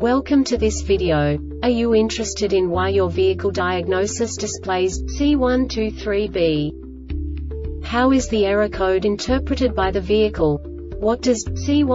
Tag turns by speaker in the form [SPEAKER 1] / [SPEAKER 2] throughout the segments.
[SPEAKER 1] Welcome to this video. Are you interested in why your vehicle diagnosis displays C123B? How is the error code interpreted by the vehicle? What does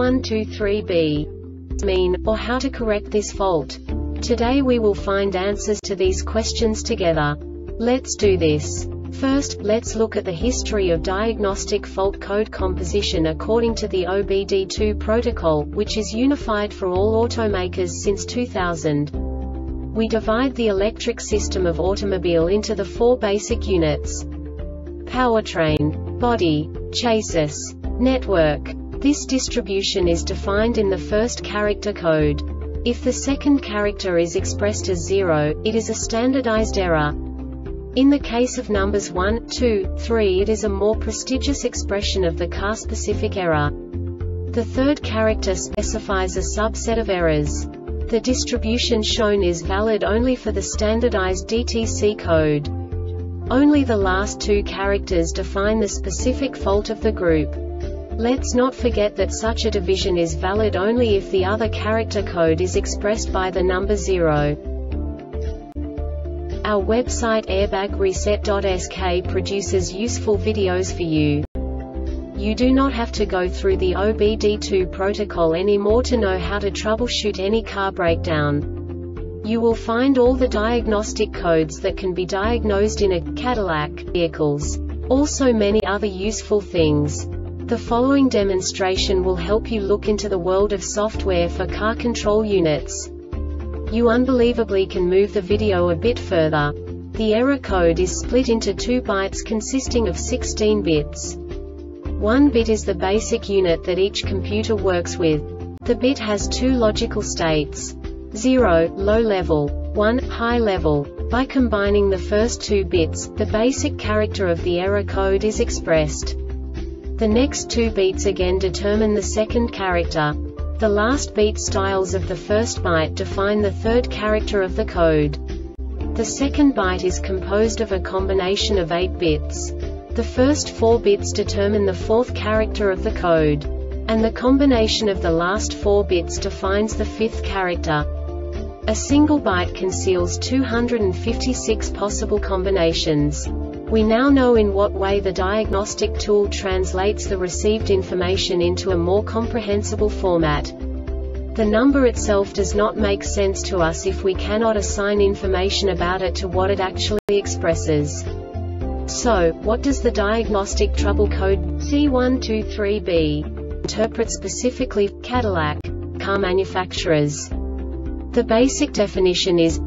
[SPEAKER 1] C123B mean, or how to correct this fault? Today we will find answers to these questions together. Let's do this. First, let's look at the history of diagnostic fault code composition according to the OBD2 protocol, which is unified for all automakers since 2000. We divide the electric system of automobile into the four basic units: powertrain, body, chassis, network. This distribution is defined in the first character code. If the second character is expressed as 0, it is a standardized error. In the case of numbers 1, 2, 3, it is a more prestigious expression of the car-specific error. The third character specifies a subset of errors. The distribution shown is valid only for the standardized DTC code. Only the last two characters define the specific fault of the group. Let's not forget that such a division is valid only if the other character code is expressed by the number 0. Our website airbagreset.sk produces useful videos for you. You do not have to go through the OBD2 protocol anymore to know how to troubleshoot any car breakdown. You will find all the diagnostic codes that can be diagnosed in a Cadillac vehicles. Also many other useful things. The following demonstration will help you look into the world of software for car control units. You unbelievably can move the video a bit further. The error code is split into 2 bytes consisting of 16 bits. 1 bit is the basic unit that each computer works with. The bit has 2 logical states: 0, low level, 1, high level. By combining the first 2 bits, the basic character of the error code is expressed. The next 2 beats again determine the second character. The last beat styles of the first byte define the third character of the code. The second byte is composed of a combination of 8 bits. The first 4 bits determine the fourth character of the code. And the combination of the last 4 bits defines the fifth character. A single byte conceals 256 possible combinations. We now know in what way the diagnostic tool translates the received information into a more comprehensible format. The number itself does not make sense to us if we cannot assign information about it to what it actually expresses. So, what does the diagnostic trouble code C123B interpret specifically for Cadillac car manufacturers? The basic definition is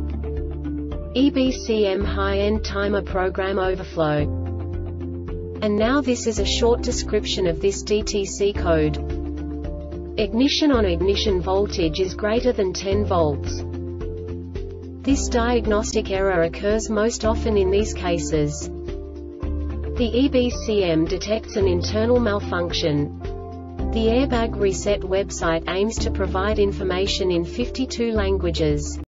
[SPEAKER 1] EBCM high-end timer program overflow. And now this is a short description of this DTC code. Ignition on ignition voltage is greater than 10 volts. This diagnostic error occurs most often in these cases. The EBCM detects an internal malfunction. The Airbag Reset website aims to provide information in 52 languages.